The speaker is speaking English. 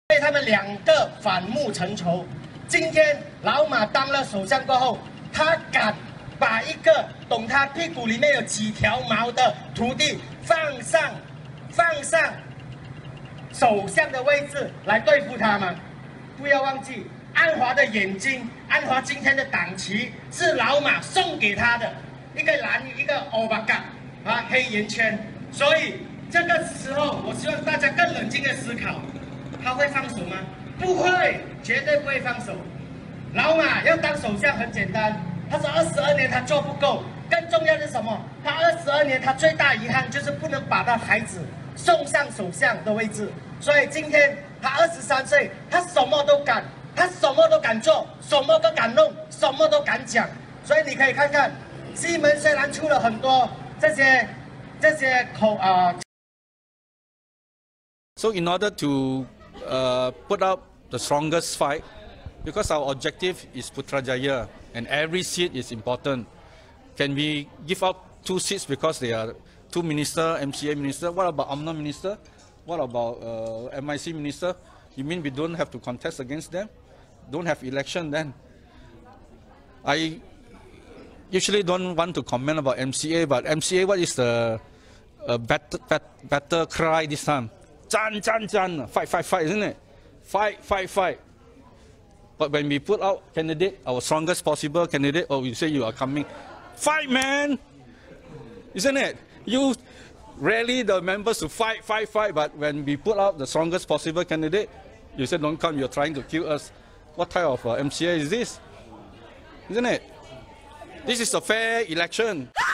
被他们两个反目成仇。今天老马当了首相过后，他敢把一个懂他屁股里面有几条毛的徒弟放上首相的位置来对付他吗？不要忘记，安华的眼睛，安华今天的党旗是老马送给他的，一个蓝一个欧巴嘎啊黑圆圈。所以这个时候，我希望大家更冷静的思考，他会放手吗？不会，绝对不会放手。老马要当首相很简单，他说22年他做不够，更重要的是什么？他22年他最大遗憾就是不能把他孩子送上首相的位置。所以今天他23岁，他什么都敢，他什么都敢做，什么都敢弄，什么都敢讲。所以你可以看看，西门虽然出了很多这些 So in order to put up the strongest fight, because our objective is Putrajaya and every seat is important. Can we give out 2 seats because they are 2 minister, MCA minister? What about UMNO minister? What about MIC minister? You mean we don't have to contest against them? Don't have election then? I usually don't want to comment about MCA, but MCA, what is the better cry this time? Jan, Jan, Jan, fight, fight, fight, isn't it? Fight, fight, fight. But when we put out candidate, our strongest possible candidate, or we say you are coming, fight, man! Isn't it? You rally the members to fight, fight, fight, but when we put out the strongest possible candidate, you say don't come, you're trying to kill us. What type of MCA is this? Isn't it? This is a fair election.